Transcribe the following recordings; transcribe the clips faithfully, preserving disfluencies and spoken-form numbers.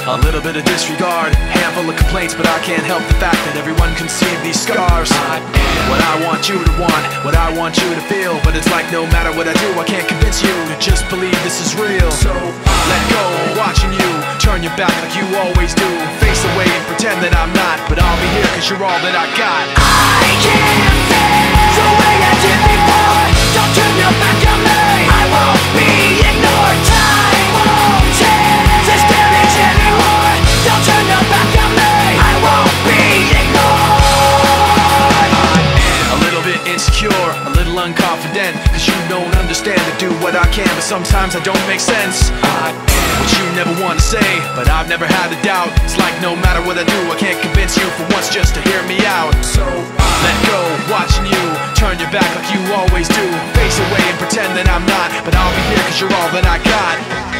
A little bit of disregard, handful of complaints, but I can't help the fact that everyone can see these scars. What I want you to want, what I want you to feel, but it's like no matter what I do, I can't convince you to just believe this is real. So let go, watching you turn your back like you always do. Face away and pretend that I'm not, but I'll be here cause you're all that I got. I can't feel the way I did before. Don't turn your back on me, I won't be ignored. Time won't change this damage anymore. Don't turn your back on me, I won't be ignored. A little bit insecure, a little unconfident, cause you don't understand to do what I can, but sometimes I don't make sense. I what you never want to say, but I've never had a doubt. It's like no matter what I do, I can't convince you for once just to hear me out. So let go, watching you turn your back like you always do. Face away and pretend that I'm not, but I'll be here cause you're all that I got.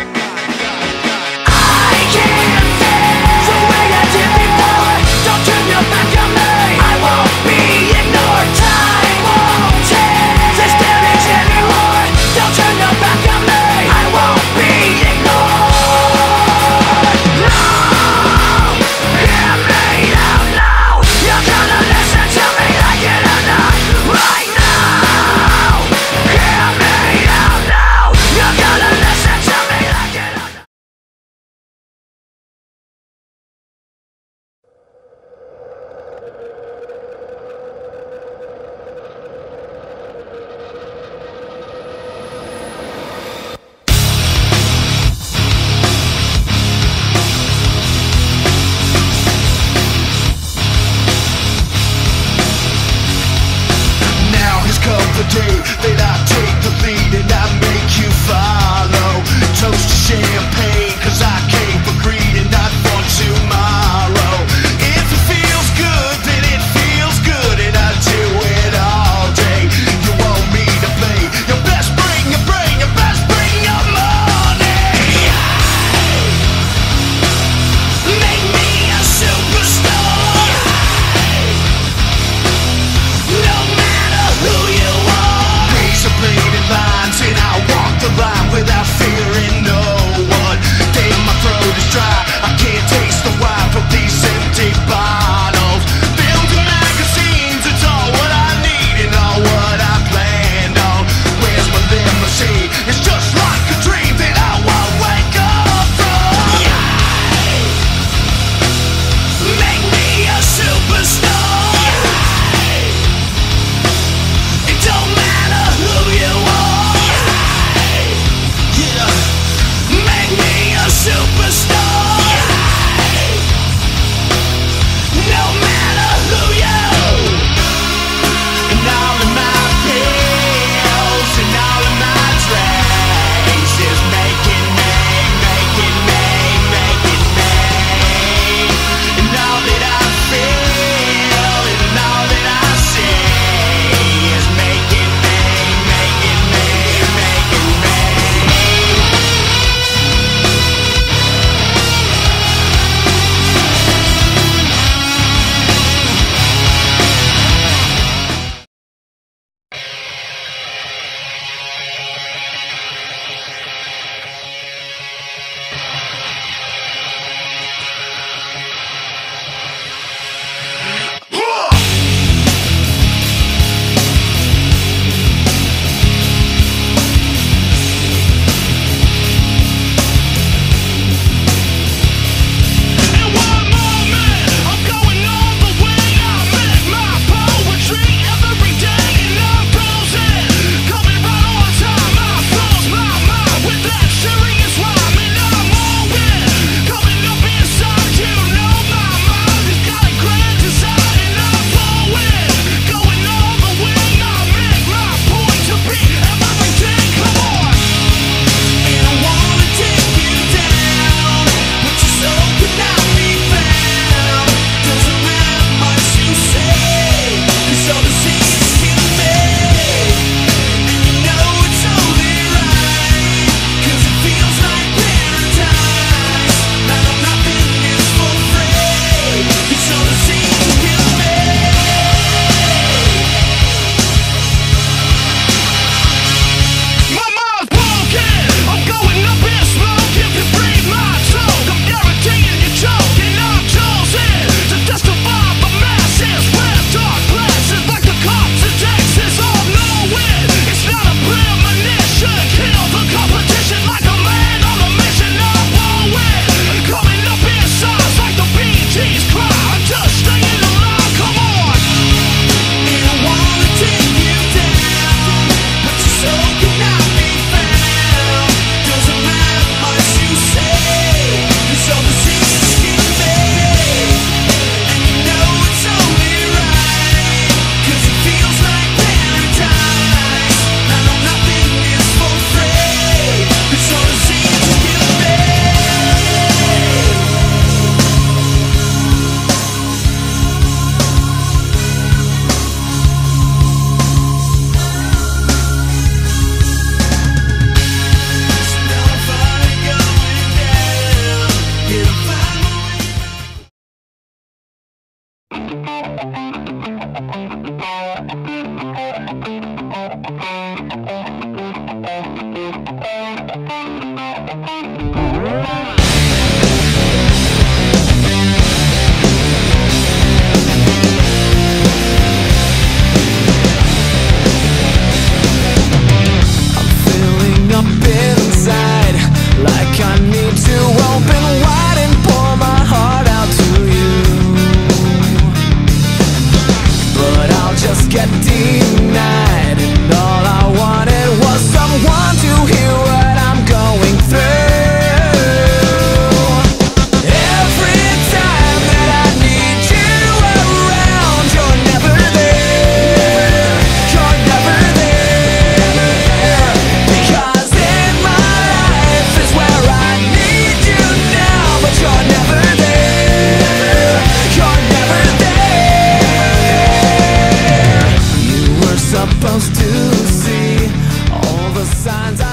I can't feel the way I did before. Don't turn your back on me, I won't be ignored. Time won't change this damage anymore. Don't turn your back on me, I won't be ignored. Right now, hear me out now. You're gonna listen to me like Supposed to see all the signs I